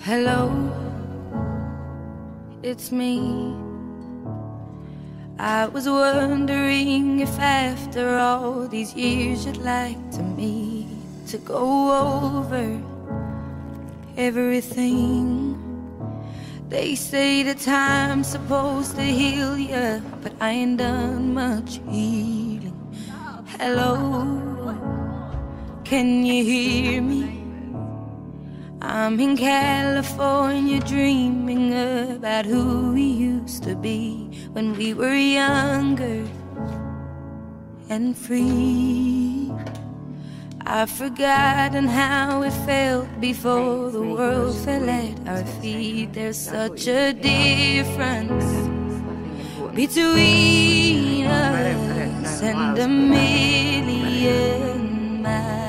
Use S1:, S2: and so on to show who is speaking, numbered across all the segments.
S1: Hello, it's me. I was wondering if after all these years you'd like to meet to go over everything. They say the time's supposed to heal ya, but I ain't done much healing. Hello, can you hear me? I'm in California dreaming about who we used to be when we were younger and free. I've forgotten how it felt before the world fell at our feet. There's such a difference between us and a million miles.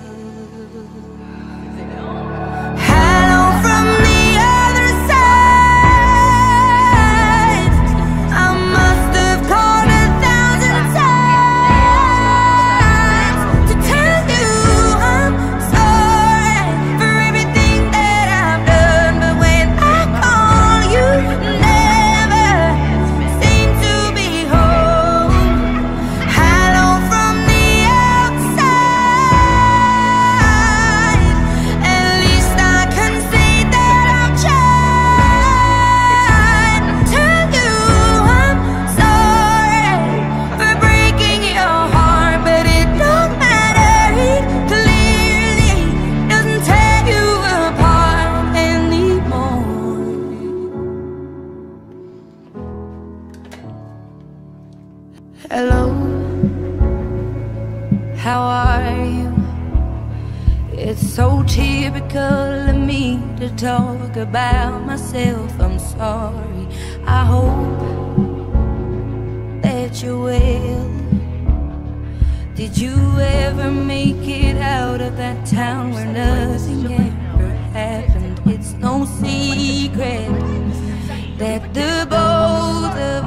S1: Hello, how are you? It's so typical of me to talk about myself. I'm sorry. I hope that you're well. Did you ever make it out of that town where nothing ever happened? It's no secret that the both of